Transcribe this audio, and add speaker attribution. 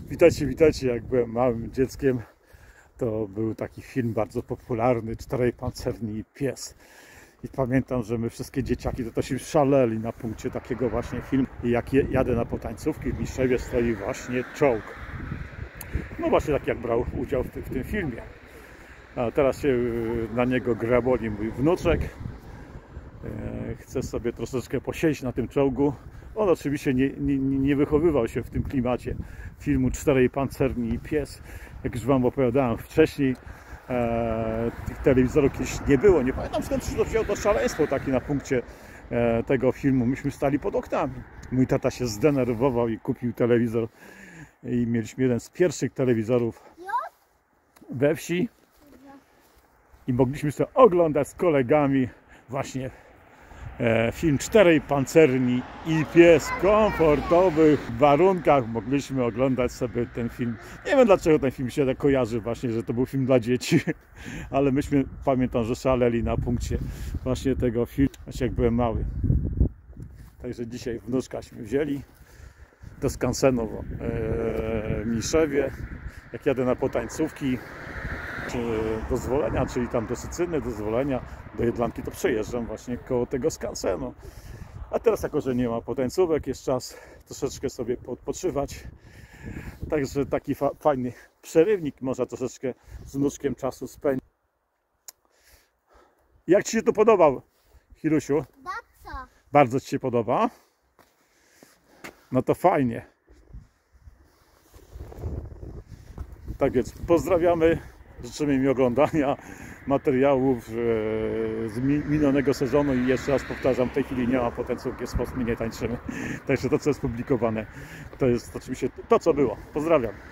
Speaker 1: Witajcie, witajcie. Jak byłem małym dzieckiem, to był taki film bardzo popularny, Czterej pancerni pies. I pamiętam, że my wszystkie dzieciaki to się szaleli na punkcie takiego właśnie filmu. I jak jadę na potańcówki, w Miszewie stoi właśnie czołg. No właśnie tak jak brał udział w tym filmie. A teraz się na niego graboli mój wnuczek. Chce sobie troszeczkę posiedzieć na tym czołgu. On oczywiście nie wychowywał się w tym klimacie filmu Czterej pancerni pies. Jak już wam opowiadałem wcześniej, tych telewizorów kiedyś nie było. Nie pamiętam, skąd się to wziął to szaleństwo takie na punkcie tego filmu. Myśmy stali pod oknami. Mój tata się zdenerwował i kupił telewizor. I mieliśmy jeden z pierwszych telewizorów we wsi. I mogliśmy sobie oglądać z kolegami właśnie film Czterej pancerni i pies. W komfortowych warunkach mogliśmy oglądać sobie ten film. Nie wiem, dlaczego ten film się tak kojarzy właśnie, że to był film dla dzieci, ale myśmy, pamiętam, że szaleli na punkcie właśnie tego filmu, właśnie jak byłem mały. Także dzisiaj wnuczkaśmy wzięli do skansenu w Miszewie. Jak jadę na potańcówki czy dozwolenia, czyli tam do Sycyny, dozwolenia, do Jedlanki, to przejeżdżam właśnie koło tego skansenu. A teraz, jako że nie ma potańcówek, jest czas troszeczkę sobie odpoczywać. Także taki fajny przerywnik, można troszeczkę z wnuczkiem czasu spędzić. Jak Ci się to podobał, Hirusiu?
Speaker 2: Bardzo.
Speaker 1: Bardzo Ci się podoba? No to fajnie. Tak więc pozdrawiamy. Życzymy mi oglądania materiałów z minionego sezonu i jeszcze raz powtarzam, w tej chwili nie ma potańcówki, z my nie tańczymy. Także to, co jest publikowane, to jest oczywiście to, co było. Pozdrawiam.